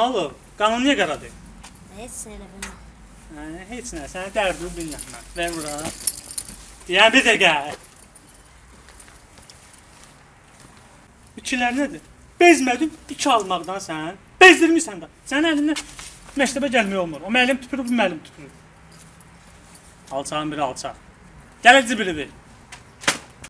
Alo, qanun niyə qaradır? Heç nə elə bilməm. Heç nə, sənə dərdini bilməm. Ver bura. Yəni bir dəqiqə. İkilər nədir? Bezmədin, 2 almaqdan sən. Bezdirmirsən də. Sənin əlindən məktəbə gəlmək olmur. O müəllim tüpürür, bu müəllim tüpürür. Alçağın biri alçaq. Gəl cibili ver.